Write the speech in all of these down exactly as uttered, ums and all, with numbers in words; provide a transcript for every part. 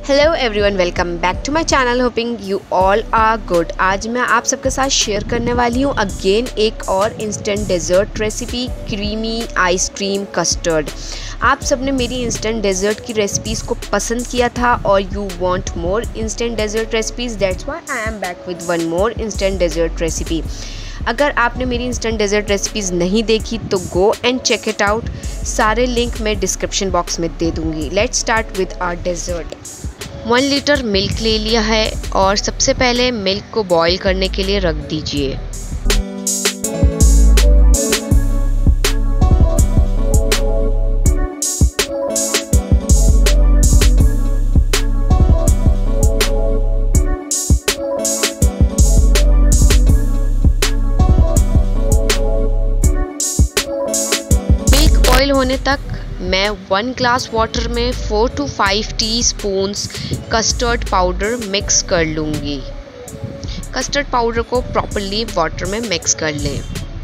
Hello everyone, welcome back to my channel. Hoping you all are good. आज मैं आप सबके साथ शेयर करने वाली हूँ अगेन एक और instant dessert recipe, creamy ice cream custard. आप सबने मेरी इंस्टेंट डेज़र्ट की रेसिपीज़ को पसंद किया था और you want more instant dessert recipes, that's why I am back with one more instant dessert recipe. अगर आपने मेरी इंस्टेंट डेज़र्ट रेसिपीज़ नहीं देखी तो go and check it out. सारे लिंक मैं डिस्क्रिप्शन बॉक्स में दे दूँगी। Let's start with our dessert. One litre milk ले लिया है और सबसे पहले मिल्क को बॉईल करने के लिए रख दीजिए। मिल्क बॉईल होने तक मैं वन ग्लास वाटर में four to five teaspoons custard powder mix कर लूँगी। कस्टर्ड पाउडर को प्रॉपर्ली वाटर में मिक्स कर लें।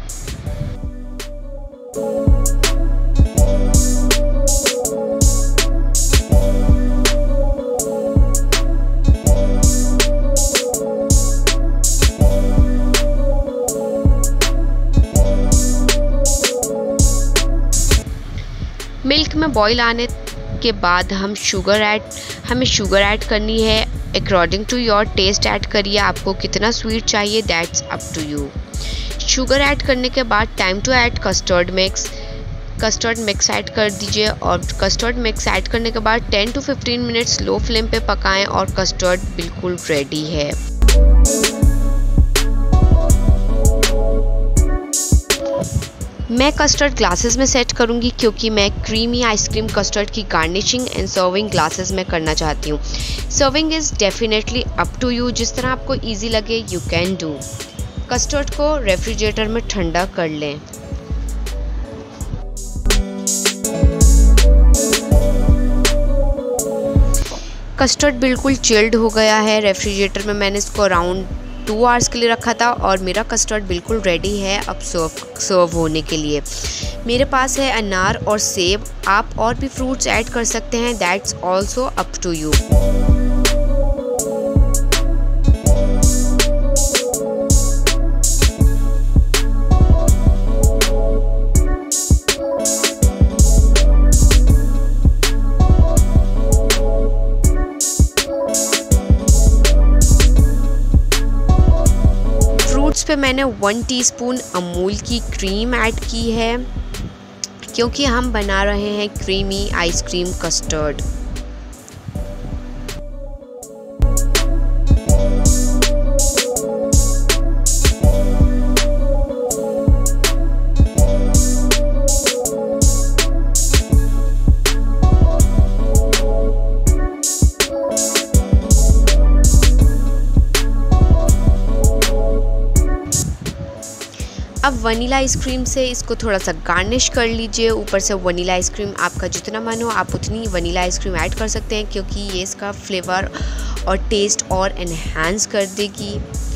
मिल्क में बॉईल आने के बाद हम शुगर ऐड हमें शुगर ऐड करनी है। According to your taste add करिए, आपको कितना स्वीट चाहिए, that's up to you. Sugar add करने के बाद time to add custard mix custard mix add कर दीजिए और कस्टर्ड मिक्स ऐड करने के बाद ten to fifteen minutes low flame पे पकाएं और कस्टर्ड बिल्कुल रेडी है। मैं कस्टर्ड ग्लासेस में सेट करूंगी क्योंकि मैं क्रीमी आइसक्रीम कस्टर्ड की गार्निशिंग एंड सर्विंग ग्लासेस में करना चाहती हूँ। Serving is definitely up to you, जिस तरह आपको इजी लगे यू कैन डू। कस्टर्ड को रेफ्रिजरेटर में ठंडा कर लें। कस्टर्ड बिल्कुल चिल्ड हो गया है। रेफ्रिजरेटर में मैंने इसको अराउंड टू आवर्स के लिए रखा था और मेरा कस्टर्ड बिल्कुल रेडी है अब सर्व सर्व होने के लिए। मेरे पास है अनार और सेब, आप और भी फ्रूट्स ऐड कर सकते हैं, that's also up to you. Fruits पे मैंने वन टीस्पून अमूल की क्रीम ऐड की है क्योंकि हम बना रहे हैं क्रीमी आइसक्रीम कस्टर्ड। अब वनीला आइसक्रीम से इसको थोड़ा सा गार्निश कर लीजिए। ऊपर से वनीला आइसक्रीम आपका जितना मन हो आप उतनी वनीला आइसक्रीम ऐड कर सकते हैं क्योंकि ये इसका फ्लेवर और टेस्ट और एनहांस कर देगी।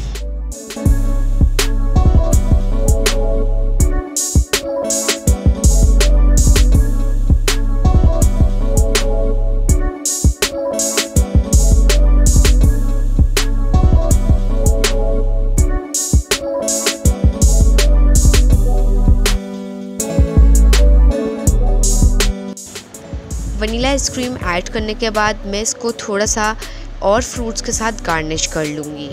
वनीला आइसक्रीम ऐड करने के बाद मैं इसको थोड़ा सा और फ्रूट्स के साथ गार्निश कर लूँगी।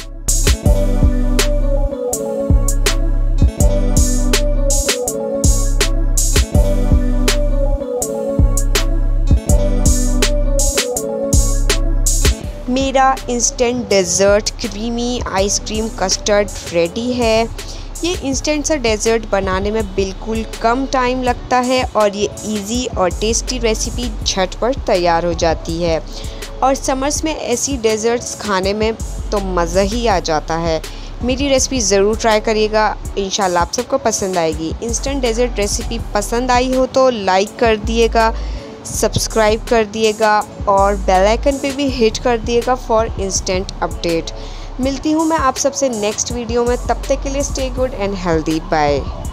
मेरा instant dessert creamy ice cream custard ready है। ये इंस्टेंट सा डेज़र्ट बनाने में बिल्कुल कम टाइम लगता है और ये इजी और टेस्टी रेसिपी झटपट तैयार हो जाती है और समर्स में ऐसी डेज़र्ट्स खाने में तो मज़ा ही आ जाता है। मेरी रेसिपी ज़रूर ट्राई करिएगा, इंशाल्लाह आप सबको पसंद आएगी। इंस्टेंट डेज़र्ट रेसिपी पसंद आई हो तो लाइक कर दिएगा, सब्सक्राइब कर दिएगा और बेल आइकन पे भी हिट कर दिएगा फॉर इंस्टेंट अपडेट। मिलती हूँ मैं आप सबसे नेक्स्ट वीडियो में, तब तक के लिए stay good and healthy, bye.